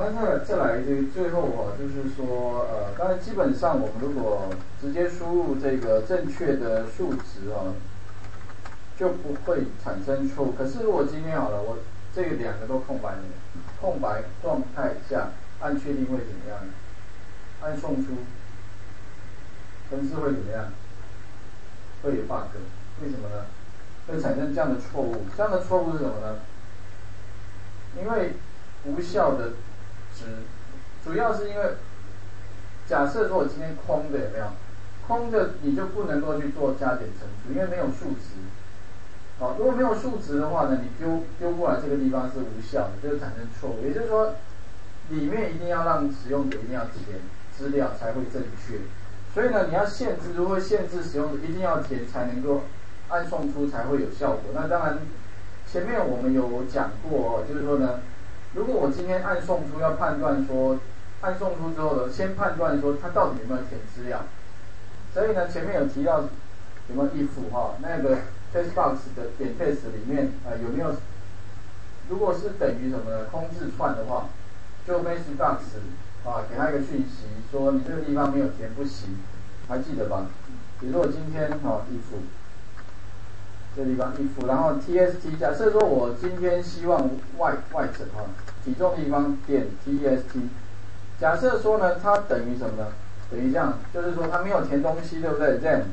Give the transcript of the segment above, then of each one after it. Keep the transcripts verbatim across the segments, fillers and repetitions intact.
那再来再来这个最后哈、啊，就是说呃，当然基本上我们如果直接输入这个正确的数值啊，就不会产生错误。可是如果今天好了，我这个两个都空白了，空白状态下按确定会怎么样？按送出，程式会怎么样？会有 bug， 为什么呢？会产生这样的错误。这样的错误是什么呢？因为无效的值，主要是因为假设说我今天空的有没有？空的你就不能够去做加减乘除，因为没有数值。好，如果没有数值的话呢，你丢丢过来这个地方是无效的，就会产生错误。也就是说，里面一定要让使用者一定要填资料才会正确。所以呢，你要限制，如果限制使用者一定要填才能够按送出才会有效果。那当然，前面我们有讲过哦，就是说呢，如果我今天按送出要判断说，按送出之后呢，先判断说它到底有没有填资料。所以呢，前面有提到有没有 if 哈，那个 test box 的点 test 里面呃有没有，如果是等于什么呢？空字串的话，就 message box 啊给他一个讯息说你这个地方没有填不行，还记得吧？比如说我今天哈 if 这地方 if， 然后 tst， 假设说我今天希望外外整哈体重地方点 tst， 假设说呢它等于什么呢？等于这样，就是说它没有填东西，对不对 ？then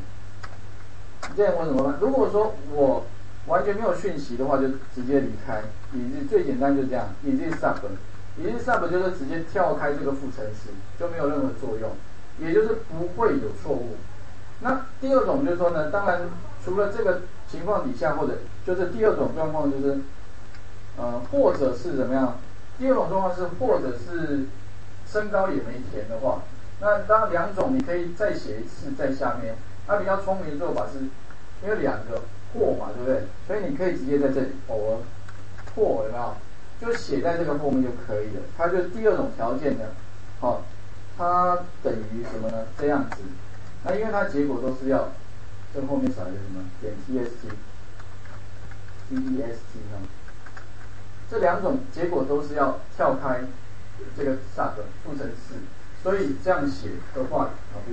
then 我怎么办？如果说我完全没有讯息的话，就直接离开。以及最简单就是这样，以及 sub， 以及 sub 就是直接跳开这个副程式，就没有任何作用，也就是不会有错误。那第二种就是说呢，当然除了这个情况底下，或者就是第二种状况就是，呃，或者是怎么样？第二种状况是，或者是身高也没填的话，那当然两种你可以再写一次在下面。它比较聪明的做法是，因为两个或嘛，对不对？所以你可以直接在这里或或有没有？就写在这个后面就可以了。它就第二种条件呢，好、哦，它等于什么呢？这样子。那因为它结果都是要这后面少一个什么点 tst test 哈，这两种结果都是要跳开这个 sub 副程式，所以这样写的话啊。